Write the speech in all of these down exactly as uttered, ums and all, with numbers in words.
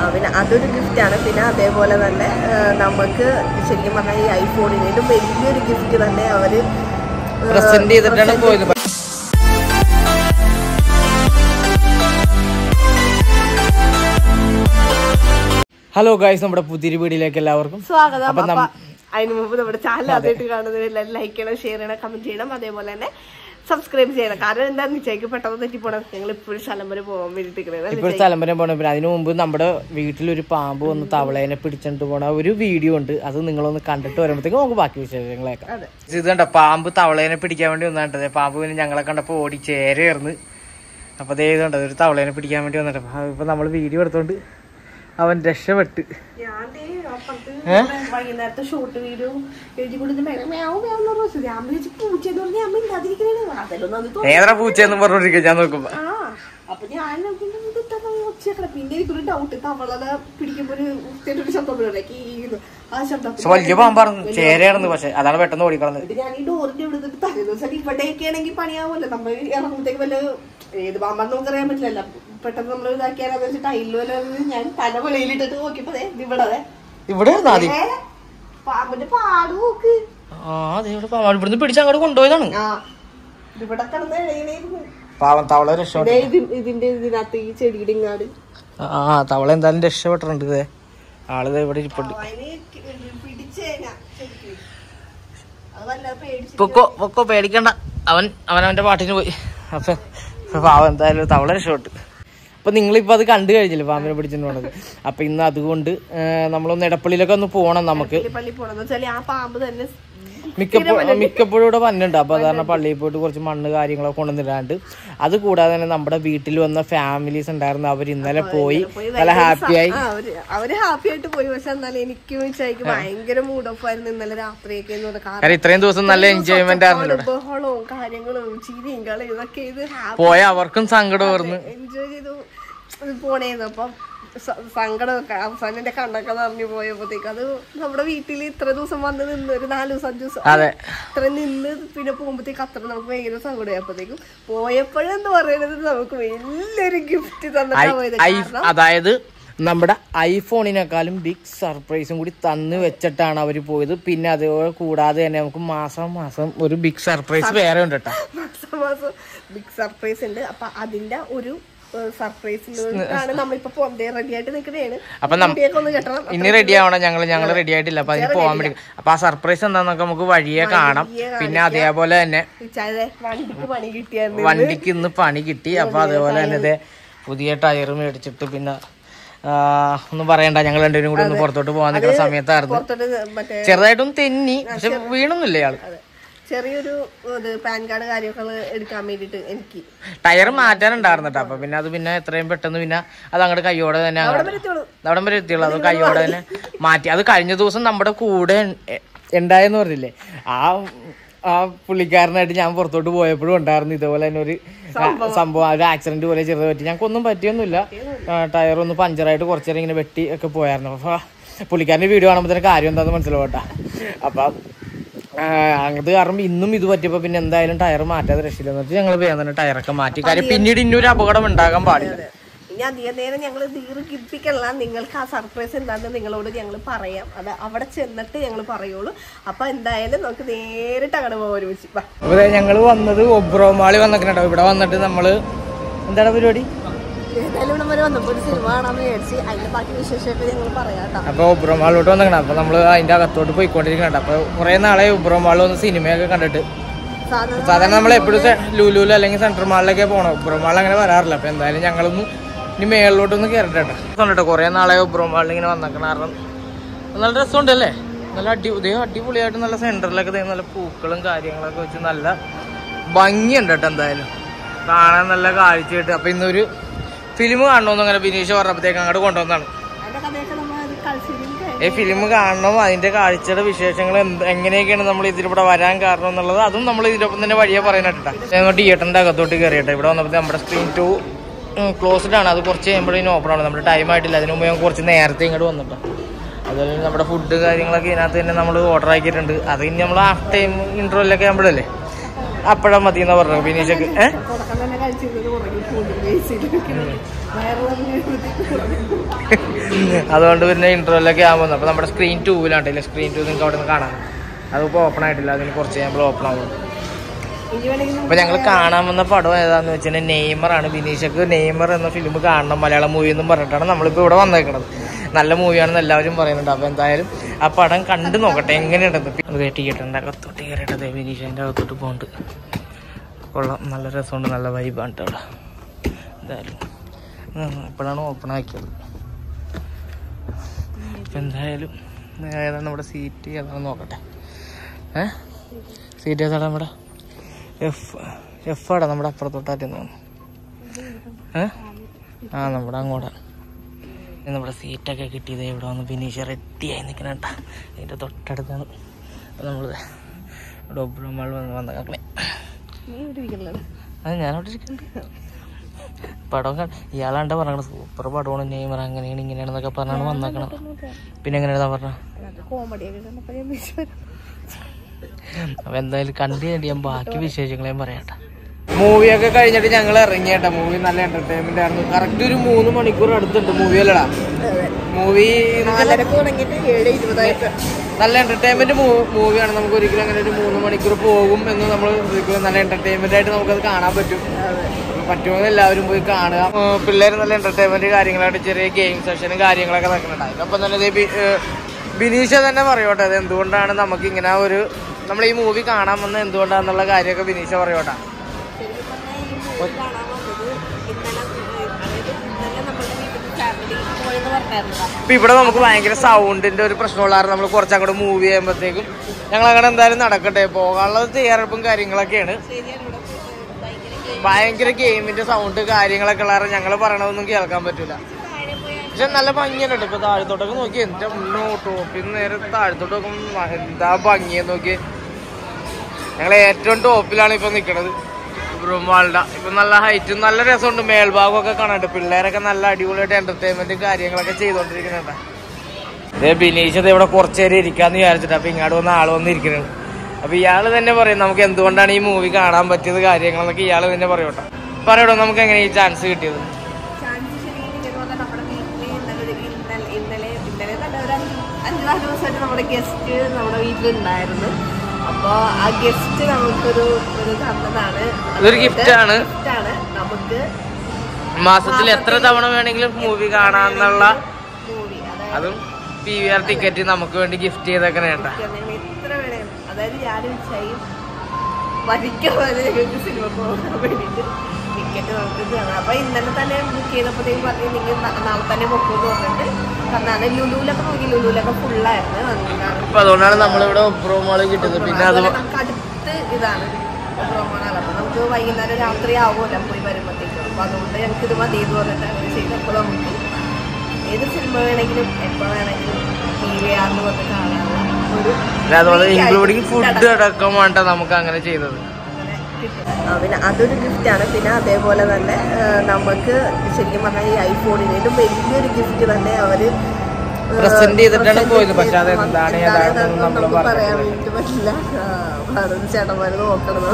പിന്നെ അതൊരു ഗിഫ്റ്റാണ്. പിന്നെ അതേപോലെ തന്നെ നമുക്ക് ശരിക്കും പറഞ്ഞാൽ ഈ ഐഫോണിനേലും വലിയൊരു ഗിഫ്റ്റ് തന്നെ അവർ പ്രസന്റ് ചെയ്തിട്ടാണ് പോയത്. ഹലോ ഗൈസ്, നമ്മുടെ പുതിയൊരു വീഡിയോയിലേക്ക് എല്ലാവർക്കും സ്വാഗതം. അപ്പൊ അതിന് മുമ്പ് നമ്മുടെ ചാനൽ ആദ്യമായിട്ട് കാണുന്നവരെല്ലാം ലൈക്ക് ചെയ്യണം, ഷെയർ ചെയ്യണം, കമന്റ് ചെയ്യണം, അതേപോലെ തന്നെ സബ്സ്ക്രൈബ് ചെയ്യണം. കാരണം എന്താണെന്ന് വെച്ചാൽ പെട്ടെന്ന് തെറ്റിപ്പോണം. ഞങ്ങൾ ഇപ്പോഴും സ്ഥലം വരെ പോകാൻ വേണ്ടിയിട്ട് ഇപ്പോൾ സ്ഥലം വരെ പോകണം. പിന്നെ അതിനു മുമ്പ് നമ്മുടെ വീട്ടിലൊരു പാമ്പ് വന്ന് തവളേനെ പിടിച്ചിട്ട് പോണ ഒരു വീഡിയോ ഉണ്ട്. അത് നിങ്ങളൊന്ന് കണ്ടിട്ട് വരുമ്പോഴത്തേക്കും നമുക്ക് ബാക്കി വിശേഷങ്ങളേക്കാം. ഇത് കണ്ട പാമ്പ് തവളേനെ പിടിക്കാൻ വേണ്ടി വന്നിട്ടത്. പാമ്പ് പിന്നെ ഞങ്ങളെ കണ്ടപ്പോൾ ഓടി ചേരേർന്ന്. അപ്പൊ അതേ കണ്ടത് ഒരു തവളേനെ പിടിക്കാൻ വേണ്ടി വന്നിട്ട് ഇപ്പൊ നമ്മൾ വീഡിയോ എടുത്തോണ്ട് അവൻ രക്ഷപ്പെട്ട്. വൈകുന്നേരത്തെ ഷോർട്ട് വീഡിയോ എഴുതി കൊടുത്ത് ഏതാ പൂച്ചെന്ന് പറഞ്ഞോണ്ടിരിക്കുക ഞാൻ നോക്കുമ്പോ. അപ്പൊ ഞാൻ ഒച്ചേക്കണം. പിന്നെ എനിക്കൊരു ഡൗട്ട്, തവളെ പിടിക്കുമ്പോ ഒരു ശബ്ദം ആ ശബ്ദം വലിയ പാമ്പായിരുന്നു, ചേരയായിരുന്നു. പക്ഷെ അതാണ് പെട്ടെന്ന് ഓടിക്കളഞ്ഞത്. ഞാൻ ഈ ഡോറിന്റെ ഇവിടെ തലേദിവസം ഇവിടെയൊക്കെ ആണെങ്കിൽ പണിയാവുമല്ലോ. നമ്മൾ ഇറങ്ങുമ്പോഴത്തേക്ക് വല്ല ഏത് പാമ്പാന്ന് നമുക്ക് അറിയാൻ പറ്റില്ലല്ലോ. പെട്ടെന്ന് നമ്മൾ ഇതാക്കിയാലെന്ന് വെച്ചിട്ട് അയില് ഞാൻ തല വെളിയിലിട്ടിട്ട് നോക്കിയപ്പോ ഇവിടെ ഇവിടെ പാമ്പിന്റെ പാട് നോക്ക്. ഇവിടുന്ന് പിടിച്ച് അങ്ങോട്ട് കൊണ്ടുപോയതാണ്. ഇവിടെ കിടന്ന് ഇഴയിലായിരുന്നു പാവം തവള രക്ഷപ്പെട്ടു. ഇതിന്റെ ഇതിനകത്ത് ഈ ചെടിയുടെ ഇങ്ങാട് ആ തവള എന്തായാലും രക്ഷപ്പെട്ടിട്ടുണ്ട്. ഇതേ ആളിത് ഇവിടെ ഇരിപ്പുണ്ട്. പൊക്കോ പൊക്കോ പേടിക്കണ്ട, അവൻ അവനവന്റെ പാട്ടിന് പോയി. അപ്പൊ പാവം എന്തായാലും തവള രക്ഷപ്പെട്ടു. അപ്പൊ നിങ്ങളിപ്പോ അത് കണ്ടു കഴിഞ്ഞില്ലേ പാമ്പിനെ പിടിച്ചിട്ട് പോണത്. അപ്പൊ ഇന്ന് അതുകൊണ്ട് നമ്മളൊന്ന് ഇടപ്പള്ളിയിലൊക്കെ ഒന്ന് പോണം. നമുക്ക് മിക്കപ്പോഴും മിക്കപ്പോഴും ഇവിടെ വന്നിട്ടുണ്ട്. അപ്പൊ അതാണ് പള്ളിയിൽ പോയിട്ട് കുറച്ച് മണ്ണ് കാര്യങ്ങളൊക്കെ കൊണ്ടുവന്നിടാണ്ട്. അത് കൂടാതെ തന്നെ നമ്മുടെ വീട്ടിൽ വന്ന ഫാമിലീസ് ഉണ്ടായിരുന്നു. അവർ ഇന്നലെ പോയി നല്ല ഹാപ്പിയായി. അവര് ഹാപ്പി ആയിട്ട് പോയി. പക്ഷെ എന്നാലും എനിക്ക് വെച്ചാൽ ഭയങ്കര മൂഡ് ഓഫ് ആയിരുന്നു ഇന്നലെ രാത്രിയൊക്കെ. കാരണം ഇത്രയും ദിവസം നല്ല എൻജോയ്മെന്റ് ആയിരുന്നു. ബഹളവും കാര്യങ്ങളും ചിരിയും കളിയും ഇതൊക്കെ ഇത് പോയ അവർക്കും സങ്കടമായിരുന്നു. എൻജോയ് ചെയ്തു പോണേന്ന്. അപ്പം സങ്കടമൊക്കെ അവസാനം എന്റെ കണ്ണൊക്കെ നിറഞ്ഞു പോയപ്പോഴത്തേക്ക് അത് നമ്മുടെ വീട്ടിൽ ഇത്ര ദിവസം വന്ന് നിന്ന് ഒരു നാല് ദിവസം അഞ്ചു ദിവസം ഇത്ര നിന്ന് പിന്നെ പോകുമ്പോഴത്തേക്ക് അത്ര നമുക്ക് ഭയങ്കര സങ്കടമായപ്പോഴത്തേക്കും പോയപ്പോഴെന്ന് പറയുന്നത് നമുക്ക് വലിയൊരു ഗിഫ്റ്റ് തന്നെ. അതായത് നമ്മുടെ ഐഫോണിനെക്കാളും ബിഗ് സർപ്രൈസും കൂടി തന്നു വെച്ചിട്ടാണ് അവർ പോയത്. പിന്നെ അത് കൂടാതെ തന്നെ നമുക്ക് മാസം മാസം ഒരു ബിഗ് സർപ്രൈസ് വേറെ ഉണ്ട് കേട്ടോ. മാസം മാസം ബിഗ് സർപ്രൈസ് ഉണ്ട്. അപ്പൊ അതിന്റെ ഒരു സർപ്രൈസിലാണ് നമ്മളിപ്പോ റെഡി ആയിട്ട് നിൽക്കുന്നതാണ്. അപ്പൊ ഇനി റെഡി ആവണം. ഞങ്ങള് ഞങ്ങള് റെഡി ആയിട്ടില്ല. അപ്പൊ അതിന് പോകാൻ വേണ്ടി. അപ്പൊ ആ സർപ്രൈസ് എന്താന്നൊക്കെ നമുക്ക് വഴിയെ കാണാം. പിന്നെ അതേപോലെ തന്നെ വണ്ടിക്ക് ഇന്ന് പണി കിട്ടി. അപ്പൊ അതേപോലെ തന്നെ ഇതേ പുതിയ ടയർ മേടിച്ചിട്ട് പിന്നെ ഒന്നും പറയണ്ട, ഞങ്ങൾ രണ്ടുപേരും കൂടി ഒന്ന് പുറത്തോട്ട് പോകാൻ നിൽക്കുന്ന സമയത്തായിരുന്നു ചെറുതായിട്ടൊന്നും തെന്നി. പക്ഷെ വീണൊന്നുമില്ല ഇയാള്. ചെറിയൊരു പാൻ കാർഡ് കാര്യമൊക്കെ എടുക്കാൻ വേണ്ടിട്ട് എനിക്ക് ടയർ മാറ്റാനുണ്ടായിരുന്നു കേട്ടോ. അപ്പൊ പിന്നെ അത് പിന്നെ എത്രയും പെട്ടെന്ന് പിന്നെ അത് അങ്ങോട്ട് കൈയോടെ തന്നെ അവിടം വരെ എത്തിയുള്ളൂ. അത് കൈയോടെ തന്നെ മാറ്റി. അത് കഴിഞ്ഞ ദിവസം നമ്മുടെ കൂടെ ഉണ്ടായെന്ന് പറഞ്ഞില്ലേ, ആ ആ പുള്ളിക്കാരനായിട്ട് ഞാൻ പുറത്തോട്ട് പോയപ്പോഴും ഉണ്ടായിരുന്നു ഇതുപോലെ തന്നെ ഒരു സംഭവം. ഒരു ആക്സിഡന്റ് പോലെ ചെറുത് പറ്റി. ഞങ്ങൾക്കൊന്നും പറ്റിയൊന്നുമില്ല. ടയർ ഒന്ന് പഞ്ചറായിട്ട് കുറച്ചേരം ഇങ്ങനെ വെട്ടി ഒക്കെ പോയായിരുന്നു. അപ്പൊ പുള്ളിക്കാരൻ്റെ വീഡിയോ കാണുമ്പോൾ തന്നെ കാര്യം എന്താണെന്ന് മനസ്സിലാവട്ടാ. അപ്പൊ അത് കാരണം ഇന്നും ഇത് പറ്റിയപ്പോ പിന്നെ എന്തായാലും ടയർ മാറ്റാതെ രക്ഷയില്ലെന്ന് വെച്ചാൽ ഞങ്ങൾ വേഗം തന്നെ ടയറൊക്കെ മാറ്റി. കാര്യം പിന്നീട് ഇന്നൊരു അപകടം ഉണ്ടാകാൻ പാടില്ല. ഇനി അധികം നേരം ഞങ്ങൾ ദീർഘിപ്പിക്കല്ല. നിങ്ങൾക്ക് ആ സർപ്രൈസ് എന്താണെന്ന് നിങ്ങളോട് ഞങ്ങൾ പറയാം. അത് അവിടെ ചെന്നിട്ട് ഞങ്ങൾ പറയുള്ളൂ. അപ്പൊ എന്തായാലും നമുക്ക് നേരിട്ട് അങ്ങനെ പോകാൻ ഒരുമിച്ച്. അതെ, ഞങ്ങൾ വന്നത് ഒബ്രോമാളി വന്നിട്ടുണ്ടോ. ഇവിടെ വന്നിട്ട് നമ്മള് എന്താണ് പരിപാടി? അപ്പൊ ഒബ്രോമാളിലോട്ട് വന്നിക്കണം. അപ്പൊ നമ്മള് അതിന്റെ അകത്തോട്ട് പോയിക്കൊണ്ടിരിക്കണ. അപ്പൊ കുറെ നാളെ ഒബ്രോമാളിൽ വന്ന് സിനിമയൊക്കെ കണ്ടിട്ട്. സാധാരണ നമ്മൾ എപ്പോഴും ലുലുല് അല്ലെങ്കിൽ സെൻട്രൽ മാളിലൊക്കെ പോകണം. ഒബ്രോമാൾ അങ്ങനെ വരാറില്ല. അപ്പൊ എന്തായാലും ഞങ്ങളൊന്ന് ഇനി മേളിലോട്ടൊന്ന് കയറട്ടെ കേട്ടോ. കുറെ നാളെ ഒബ്രോമാളിൽ ഇങ്ങനെ വന്നേക്കണം. കാരണം നല്ല രസമുണ്ടല്ലേ, നല്ല അടി ഇതേ അടിപൊളിയായിട്ട് നല്ല സെന്ററിലൊക്കെ നല്ല പൂക്കളും കാര്യങ്ങളൊക്കെ വെച്ച് നല്ല ഭംഗിയുണ്ട് കേട്ടോ. എന്തായാലും കാണാൻ നല്ല കാഴ്ചയായിട്ട്. അപ്പൊ ഇന്നൊരു ഫിലിം കാണണമെന്ന് അങ്ങനെ ബിനീഷ് പറഞ്ഞപ്പോഴത്തേക്ക് അങ്ങോട്ട് കൊണ്ടുവന്നാണ്. ഈ ഫിലിം കാണണം, അതിന്റെ കാഴ്ചയുടെ വിശേഷങ്ങൾ എങ്ങനെയൊക്കെയാണ് നമ്മൾ ഇതിലൂടെ വരാൻ കാരണം എന്നുള്ളത് അതും നമ്മൾ ഇതിനൊപ്പം തന്നെ വഴിയെ പറയുന്നിട്ടാ. ഞങ്ങൾ തിയേറ്ററിന്റെ അകത്തോട്ട് കയറിയിട്ട് ഇവിടെ വന്നപ്പോൾ നമ്മുടെ സ്ക്രീൻ ടു ക്ലോസ്ഡ് ആണ്. അത് കുറച്ച് കഴിയുമ്പോഴേക്കും ഓപ്പൺ ആണ്. നമ്മുടെ ടൈം ആയിട്ടില്ല. അതിന് മുമ്പ് ഞങ്ങൾ കുറച്ച് നേരത്തെ ഇങ്ങോട്ട് വന്നിട്ടോ. അതുപോലെ നമ്മുടെ ഫുഡ് കാര്യങ്ങളൊക്കെ ഇതിനകത്ത് തന്നെ നമ്മൾ ഓർഡർ ആക്കിയിട്ടുണ്ട്. അത് ഇനി നമ്മൾ ഹാഫ് ടൈം ഇന്റർവെല്ലൊക്കെ ആകുമ്പോഴല്ലേ അപ്പഴ മതി എന്ന് പറഞ്ഞു ബിനീഷക്ക്. ഏഹ് അതുകൊണ്ട് പിന്നെ ഇന്റർവെല്ലൊക്കെ ആകുമ്പോൾ അപ്പൊ നമ്മുടെ സ്ക്രീൻ ടൂവിലാണ്ടല്ലേ, സ്ക്രീൻ ടൂ നിങ്ങൾക്ക് അവിടെ നിന്ന് കാണാം. അതിപ്പോൾ ഓപ്പൺ ആയിട്ടില്ല, അതിന് കുറച്ച് കഴിയുമ്പോൾ ഓപ്പൺ ആകും. അപ്പൊ ഞങ്ങൾ കാണാൻ വന്ന പടം ഏതാന്ന് വെച്ചാൽ നെയ്മറാണ്. ബിനീഷക്ക് നെയ്മർ എന്ന ഫിലിം കാണണം മലയാളം മൂവി എന്നും പറഞ്ഞിട്ടാണ് നമ്മളിപ്പോൾ ഇവിടെ വന്നേക്കണത്. നല്ല മൂവിയാണെന്ന് എല്ലാവരും പറയുന്നുണ്ട്. അപ്പൊ എന്തായാലും ആ പടം കണ്ടു നോക്കട്ടെ എങ്ങനെയുണ്ടെന്ന്. ടിക്കറ്റിൻ്റെ അകത്തോട്ട് കയറിയിട്ടത് ബിനീഷിൻ്റെ അകത്തോട്ട് പോകണ്ട്. കൊള്ളാം, നല്ല രസമുണ്ട്, നല്ല വൈബാണ് കേട്ടോ. എന്തായാലും ഇപ്പോഴാണ് ഓപ്പൺ ആക്കിയത്. അപ്പം എന്തായാലും ഏതാണ് നമ്മുടെ സീറ്റ് ഏതാണെന്ന് നോക്കട്ടെ. ഏഹ് സീറ്റ് ഏതാണ് നമ്മുടെ എഫ് എഫ് ആടാ നമ്മുടെ അപ്പുറത്തോട്ടാറ്റെന്ന് തോന്നുന്നു. ഏഹ് ആ നമ്മുടെ അങ്ങോട്ടാണ് നമ്മുടെ സീറ്റൊക്കെ കിട്ടിയത്. ഇവിടെ വന്ന് ബിനീഷ് റെഡിയായി നിൽക്കണം കേട്ടാ. അതിൻ്റെ തൊട്ടടുത്താണ് നമ്മൾ ഡോബ്രമാൾ വന്ന് വന്നേക്കണേ. അത് ഞാനവിടെ ഇരിക്കുന്നുണ്ട്. പടം ഇയാളാണ്ട പറഞ്ഞത് സൂപ്പർ പടമാണ്, നെയ്മർ അങ്ങനെയാണ് ഇങ്ങനെയാണെന്നൊക്കെ പറഞ്ഞാണ് വന്നേക്കണം. പിന്നെ എങ്ങനെയാ പറഞ്ഞ അപ്പൊ എന്തായാലും കണ്ടു കഴിഞ്ഞാൽ ബാക്കി വിശേഷങ്ങളെയും പറയാട്ടെ. മൂവിയൊക്കെ കഴിഞ്ഞിട്ട് ഞങ്ങൾ ഇറങ്ങിയേട്ടാ. മൂവി നല്ല എന്റർടൈൻമെന്റ് ആയിരുന്നു. കറക്റ്റ് ഒരു മൂന്ന് മണിക്കൂർ അടുത്തുണ്ട് മൂവി അല്ലടാ. മൂവി നല്ല എന്റർടൈൻമെന്റ് മൂവിയാണ്. നമുക്ക് ഒരിക്കലും അങ്ങനെ ഒരു മൂന്ന് മണിക്കൂർ പോകും എന്ന് നമ്മൾ നല്ല എന്റർടൈൻമെന്റ് ആയിട്ട് നമുക്കത് കാണാൻ പറ്റും. പറ്റുമെന്ന് എല്ലാവരും പോയി കാണുക. പിള്ളേർ നല്ല എന്റർടൈൻമെന്റ് കാര്യങ്ങളായിട്ട് ചെറിയ ഗെയിം സെഷനും കാര്യങ്ങളൊക്കെ നടക്കുന്നുണ്ട്. അതിനൊപ്പം തന്നെ ബിനീഷ തന്നെ പറയോട്ടെ അത് എന്തുകൊണ്ടാണ് നമുക്ക് ഇങ്ങനെ ഒരു നമ്മൾ ഈ മൂവി കാണാൻ വന്നത് എന്തുകൊണ്ടാന്നുള്ള കാര്യമൊക്കെ ബിനീഷ പറയോട്ടെ. ഇപ്പൊ ഇവിടെ നമുക്ക് ഭയങ്കര സൗണ്ടിന്റെ ഒരു പ്രശ്നമുള്ളായിരുന്നു. നമ്മൾ കുറച്ചങ്ങോട്ട് മൂവ് ചെയ്യുമ്പോഴത്തേക്കും ഞങ്ങൾ അങ്ങനെ എന്തായാലും നടക്കട്ടെ. പോകാനുള്ള തയ്യാറെടുപ്പും കാര്യങ്ങളൊക്കെയാണ്. ഭയങ്കര ഗെയിമിന്റെ സൗണ്ട് കാര്യങ്ങളൊക്കെ ഉള്ള ഞങ്ങൾ പറയണതൊന്നും കേൾക്കാൻ പറ്റൂല. പക്ഷെ നല്ല ഭംഗിയാണ്. ഇപ്പൊ താഴത്തോട്ടൊക്കെ നോക്കി എന്റെ മുന്നോ ടോപ്പിൽ നേരെ താഴത്തോട്ട് നോക്കുമ്പോ എന്താ ഭംഗിയെന്ന് നോക്കി. ഞങ്ങൾ ഏറ്റവും ടോപ്പിലാണ് ഇപ്പൊ നിക്കണത് ബ്രഹ്മാളുടെ. ഇപ്പൊ നല്ല ഹൈറ്റും നല്ല രസമുണ്ട്. മേൽഭാഗമൊക്കെ കാണാണ്ട് പിള്ളേരൊക്കെ നല്ല അടിപൊളിയായിട്ട് എന്റർടൈൻമെന്റും കാര്യങ്ങളൊക്കെ ചെയ്തോണ്ടിരിക്കുന്നുണ്ട്. ഇതേ ബിനീഷ് ഇത് ഇവിടെ കുറച്ചേരം ഇരിക്കാന്ന് വിചാരിച്ചിട്ട് അപ്പൊ ഇങ്ങോട്ട് വന്ന ആള് വന്നിരിക്കുന്നുണ്ട്. അപ്പൊ ഇയാള് തന്നെ പറയും നമുക്ക് എന്തുകൊണ്ടാണ് ഈ മൂവി കാണാൻ പറ്റിയത് കാര്യങ്ങളെന്നൊക്കെ ഇയാള് തന്നെ പറയോട്ടോ. പറയട്ടോ നമുക്ക് എങ്ങനെ ഈ ചാൻസ് കിട്ടിയത്? അഞ്ചാറ് ദിവസമായിട്ട് നമ്മുടെ ഗസ്റ്റ് നമ്മുടെ വീട്ടിലുണ്ടായിരുന്നു. അപ്പൊ ആ ഗസ്റ്റ് നമുക്കൊരു ഒരു തന്നതാണ്. ഇതൊരു ഗിഫ്റ്റാണ്. നമുക്ക് മാസത്തിൽ എത്ര തവണ വേണമെങ്കിലും മൂവി കാണാന്നുള്ള മൂവി, അതും പി വി ആർ ടിക്കറ്റ് നമുക്ക് വേണ്ടി ഗിഫ്റ്റ് ചെയ്തേക്കണേ. എത്ര വേണേ, അതായത് ഞാനും ചെയ്യും വരിക്കാൻ സിനിമ പോകാൻ വേണ്ടിട്ട് ടിക്കറ്റ് നമുക്ക് കാണാം. അപ്പൊ ഇന്നലെ തന്നെ ബുക്ക് ചെയ്തപ്പോഴത്തേക്കും പറഞ്ഞു നിങ്ങൾ നാളെ തന്നെ പൊക്കൂന്ന് പറഞ്ഞിട്ട് തന്നാണ്. ലുലുലൊക്കെ നോക്കി, ലുലുലൊക്കെ ഫുള്ളായിരുന്നു. അപ്പൊ അതുകൊണ്ടാണ് നമ്മളിവിടെ ഒബ്രോമാള് കിട്ടുന്നത്. പിന്നെ അത് നമുക്ക് അടുത്ത് ഇതാണ് ഒബ്രോമാളാണ്. അപ്പൊ നമുക്ക് വൈകുന്നേരം രാത്രി ആവുമല്ലോ പോയി വരുമ്പോഴത്തേക്കും. അപ്പൊ അതുകൊണ്ട് ഞങ്ങൾക്ക് ഇത് മതി എന്ന് പറഞ്ഞിട്ട് അങ്ങനെ ചെയ്തപ്പോൾ നമുക്ക് ഏത് സിനിമ വേണമെങ്കിലും എപ്പോ വേണമെങ്കിലും ടി വി ആന്ന് പറഞ്ഞ് കാണാനുള്ള ഒരു അതുപോലെ ഇൻക്ലൂഡിങ് ഫുഡ് അടക്കം വേണ്ട നമുക്ക് അങ്ങനെ ചെയ്തത്. പിന്നെ അതൊരു ഗിഫ്റ്റാണ്. പിന്നെ അതേപോലെ തന്നെ നമുക്ക് ശരിക്കും പറഞ്ഞാൽ ഈ ഐഫോണിനേലും വലിയൊരു ഗിഫ്റ്റ് തന്നെ അവര് പ്രസന്റ് ചെയ്തിട്ടാണ് പോയത്. പക്ഷെ അത് എന്താണ് നമുക്ക് പറയാൻ വേണ്ടി പറ്റില്ല. അതൊന്ന് ചേട്ടന്മാര് നോക്കണം.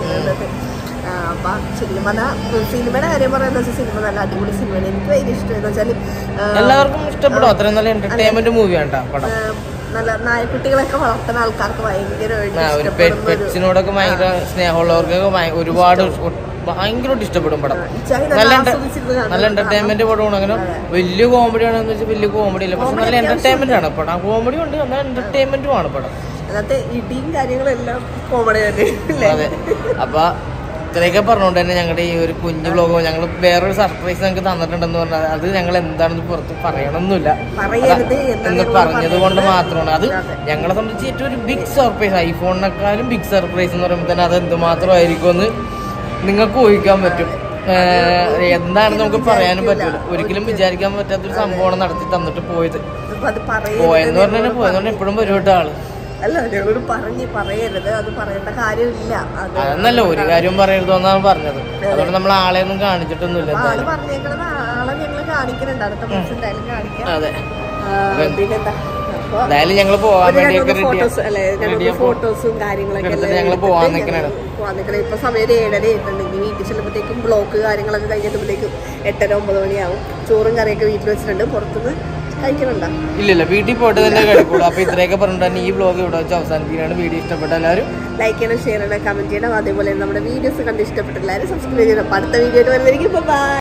അപ്പൊ ശരിക്കും പറഞ്ഞാൽ സിനിമയുടെ കാര്യം പറയുന്നത് വെച്ചാൽ സിനിമ നല്ല അടിപൊളി സിനിമയാണ്. എനിക്ക് ഭയങ്കര ഇഷ്ടം എന്ന് വെച്ചാൽ എല്ലാവർക്കും ഇഷ്ടപ്പെടും. അത്രയും നല്ല എന്റർടൈൻമെന്റ് മൂവിയാണ് പടം. നല്ല നായക്കുട്ടികളൊക്കെ വളർത്തുന്ന ആൾക്കാർക്ക് ഭയങ്കരമായിട്ട് പെറ്റ്സിനോടൊക്കെ ഭയങ്കര സ്നേഹമുള്ളവർക്കൊക്കെ ഒരുപാട് ഭയങ്കരമായിട്ട് ഇഷ്ടപ്പെടും പടം. നല്ല നല്ല എന്റർടൈൻമെന്റ് പടമാണ്. അങ്ങനെ വലിയ കോമഡി ആണെന്ന് വെച്ചാൽ വലിയ കോമഡി ഇല്ല, പക്ഷെ നല്ല എന്റർടൈൻമെന്റ് ആണ് പടം. കോമഡി ഉണ്ട്, നല്ല എന്റർടൈൻമെന്റും ആണ് പടം. അതിനകത്ത് ഇടിയും കാര്യങ്ങളെല്ലാം കോമഡി തന്നെ. അതെ. അപ്പൊ ഇത്രയൊക്കെ പറഞ്ഞുകൊണ്ട് തന്നെ ഞങ്ങളുടെ ഈ ഒരു കുഞ്ഞു വ്ലോഗ് ഞങ്ങൾ വേറൊരു സർപ്രൈസ് ഞങ്ങൾക്ക് തന്നിട്ടുണ്ടെന്ന് പറഞ്ഞാൽ അത് ഞങ്ങൾ എന്താണെന്ന് പുറത്ത് പറയണമെന്നില്ല എന്ന് പറഞ്ഞത് കൊണ്ട് മാത്രമാണ്. അത് ഞങ്ങളെ സംബന്ധിച്ച് ഏറ്റവും ഒരു ബിഗ് സർപ്രൈസ്, ഐഫോണിനെക്കാളും ബിഗ് സർപ്രൈസ് എന്ന് പറയുമ്പോൾ തന്നെ അത് എന്തുമാത്രമായിരിക്കും എന്ന് നിങ്ങൾക്ക് ഊഹിക്കാൻ പറ്റും. എന്താണെന്ന് നമുക്ക് പറയാനും പറ്റില്ല. ഒരിക്കലും വിചാരിക്കാൻ പറ്റാത്തൊരു സംഭവമാണ് നടത്തി തന്നിട്ട് പോയത്. പോയെന്ന് പറഞ്ഞാൽ പോയെന്ന് പറഞ്ഞാൽ എപ്പോഴും വരുവിട്ട ആള് അല്ല, ഞങ്ങളോട് പറഞ്ഞ് പറയരുത്, അത് പറയേണ്ട കാര്യമില്ല. അതെന്നല്ല ഒരു കാര്യം പറയരുതെന്നാണ് പറഞ്ഞത്. അതുകൊണ്ട് നമ്മൾ ആളെ ഒന്നും കാണിച്ചിട്ടൊന്നുമില്ല. ആള് പറഞ്ഞേക്കണത് ആളെ ഞങ്ങള് കാണിക്കുന്നുണ്ട്. അടുത്ത ദിവസം എന്തായാലും കാണിക്കാം. അതെ. പിന്നെന്താ എന്തായാലും ഞങ്ങള് പോവാൻ വേണ്ടിയൊക്കെ ഫോട്ടോസ് അല്ലെ ഫോട്ടോസും കാര്യങ്ങളൊക്കെ ഞങ്ങള് പോവാൻ നിൽക്കണാണ്. പോവാൻ നിൽക്കണേ. ഇപ്പൊ സമയം ഒരു ഏഴര ആയിട്ടുണ്ടെങ്കിൽ വീട്ടിൽ ചെല്ലുമ്പോഴത്തേക്കും ബ്ലോക്ക് കാര്യങ്ങളൊക്കെ കഴിഞ്ഞിട്ടുമ്പോഴത്തേക്കും എട്ടര ഒമ്പത് മണിയാവും. ചോറും കറിയൊക്കെ വീട്ടിൽ വെച്ചിട്ടുണ്ട്. പുറത്തുനിന്ന് കഴിക്കണുണ്ടോ? ഇല്ലില്ല, വീട്ടിൽ പോയിട്ട് തന്നെ കഴിക്കുള്ളൂ. അപ്പൊ ഇത്രയൊക്കെ പറഞ്ഞിട്ട് തന്നെ ഈ ബ്ലോഗ് ഇവിടെ വെച്ച് അവസാനിപ്പിക്കുകയാണ്. വീഡിയോ ഇഷ്ടപ്പെട്ട എല്ലാവരും ലൈക്ക് ചെയ്യണം, ഷെയർ ചെയ്യണം, കമന്റ് ചെയ്യണം. അതേപോലെ നമ്മുടെ വീഡിയോസ് കണ്ട് ഇഷ്ടപ്പെട്ട എല്ലാവരും സബ്സ്ക്രൈബ് ചെയ്യണം. അടുത്ത വീഡിയോ വരുന്നതായിരിക്കും. ബൈ.